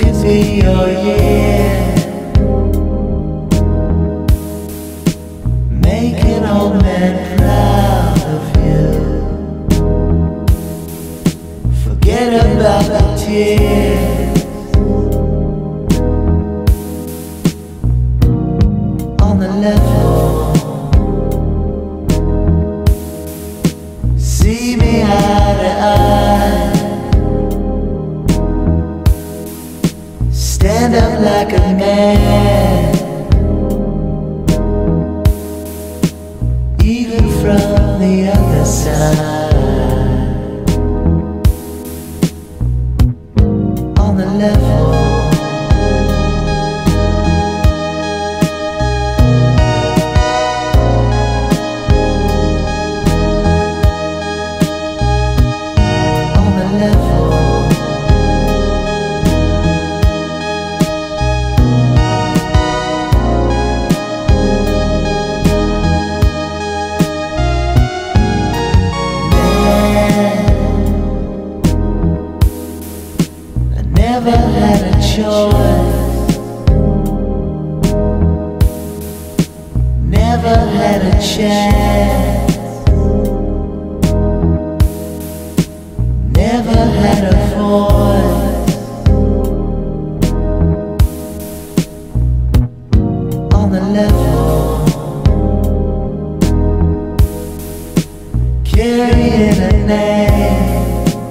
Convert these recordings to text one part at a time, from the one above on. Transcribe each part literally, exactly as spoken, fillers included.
could be your year. Make an old man proud of you. Forget about the tears on the level. See me eye to eye. Stand up like a man, even from the other side. On the level. Never had a choice, never had a chance, never had a voice on the level, carrying a name.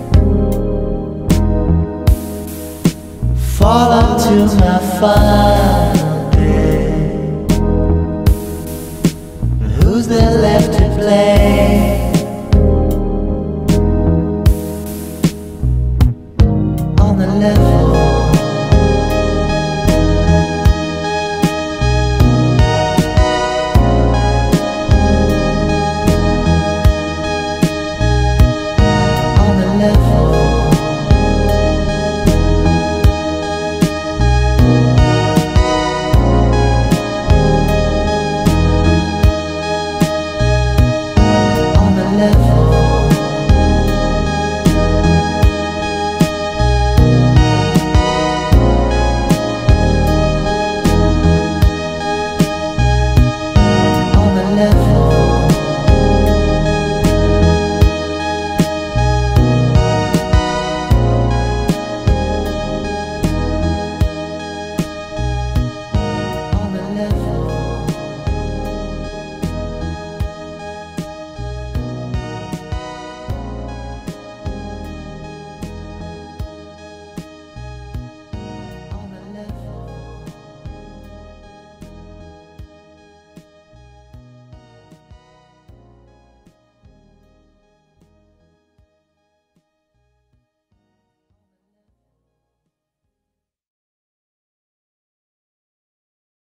Fall onto my fire.